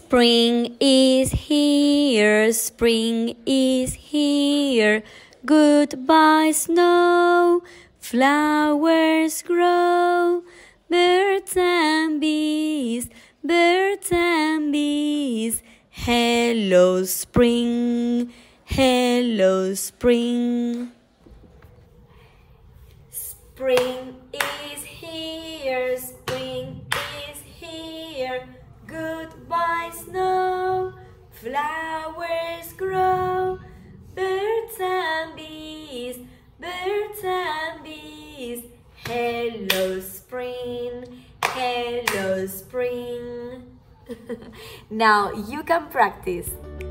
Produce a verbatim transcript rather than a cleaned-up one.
Spring is here, spring is here. Goodbye snow, flowers grow. Birds and bees, birds and bees. Hello spring, hello spring. Spring is here, spring is here. Goodbye snow, flowers grow. Birds and bees, birds and bees. Hello spring, hello spring. Now you can practice.